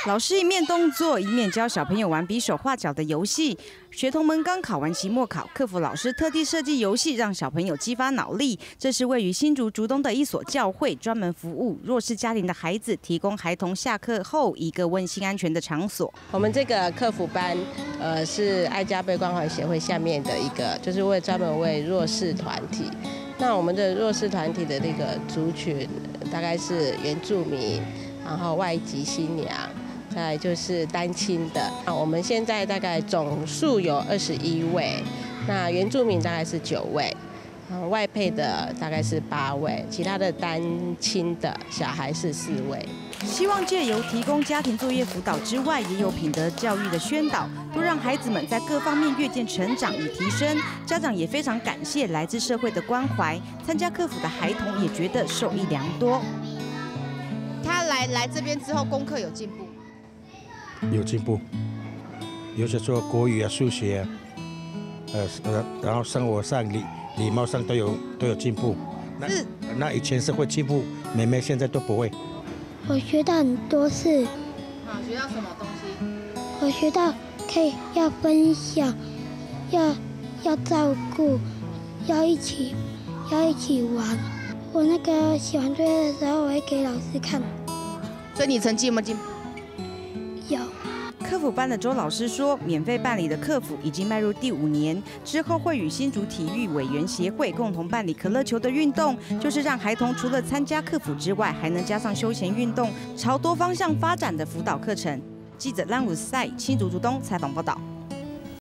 老师一面动作，一面教小朋友玩比手画脚的游戏。学童们刚考完期末考，客服老师特地设计游戏，让小朋友激发脑力。这是位于新竹竹东的一所教会，专门服务弱势家庭的孩子，提供孩童下课后一个温馨安全的场所。 我们这个客服班，是爱家杯关怀协会下面的一个，就是专门为弱势团体。那我们的弱势团体的那个族群，大概是原住民，然后外籍新娘。再来就是单亲的，我们现在大概总数有21位，那原住民大概是9位，外配的大概是8位，其他的单亲的小孩是4位。 希望借由提供家庭作业辅导之外，也有品德教育的宣导，都让孩子们在各方面越见成长与提升。家长也非常感谢来自社会的关怀，参加客服的孩童也觉得受益良多。 他来这边之后，功课有进步。 有进步，有些说国语啊、数学啊，然后生活上、礼貌上都有进步。那以前是会进步，妹妹现在都不会。 我学到很多事。 好，学到什么东西？ 我学到要分享，要照顾，要一起玩。我那个写完作业的时候，我会给老师看。 所以你成绩有没有进步？ 有。 客服班的周老师说，免费办理的客服已经迈入第5年，之后会与新竹体育委员协会共同办理可乐球的运动，就是让孩童除了参加客服之外，还能加上休闲运动，朝多方向发展的辅导课程。记者兰武赛新竹竹东采访报道。